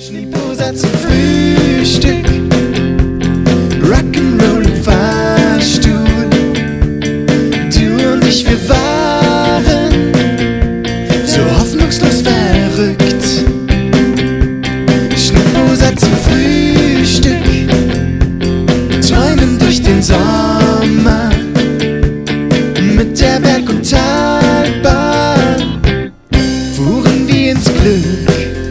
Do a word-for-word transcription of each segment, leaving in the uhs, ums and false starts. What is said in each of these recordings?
Schnittposa zum Frühstück, Rock'n'Roll im Fahrstuhl. Du und ich, wir waren so hoffnungslos verrückt. Schnittposa zum Frühstück, träumen durch den Sommer mit der Berg- und Talbahn, fuhren wir ins Glück.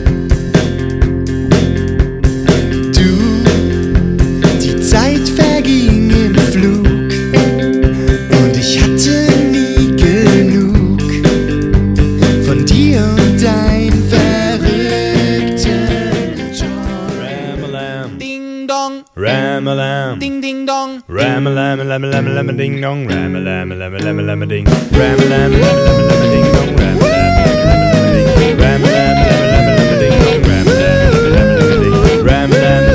Zeit verging im Flug und ich hatte nie genug von dir und dein verrückten Joy. Ram-a-lam, Ding dong, ram-a-lam, ding ding dong, ram-a-lam, lam-a-lam, ding dong, ram-a-lam, lam-a-lam, ding, ram-a-lam, lam-a-lam, ding dong, ram-a-lam, ding, ram-a-lam, ding dong, ram-a-lam, ram-a-lam.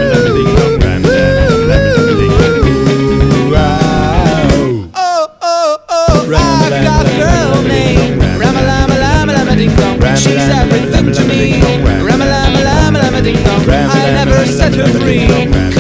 I've got a girl named Ram-a-lam-a-lam-a-lam-a-ding-dong. She's everything to me. Ram-a-lam-a-lam-a-lam-a-ding-dong. I never set her free.